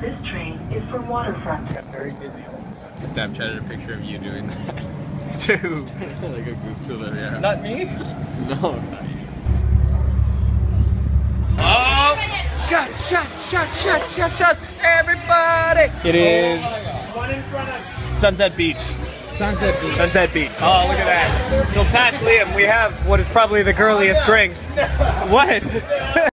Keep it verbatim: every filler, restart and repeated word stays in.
This train is for waterfront. I'm very dizzy all of a sudden. Snapchatted a picture of you doing that. Dude. Like a goof to the yeah. Not me? No, not you. Oh! Shot, shot, shot, shot, shot, shot! Everybody! It is One in front of Sunset Beach. Sunset Beach. Sunset Beach. Oh, look at that. So past Liam, we have what is probably the girliest drink. What?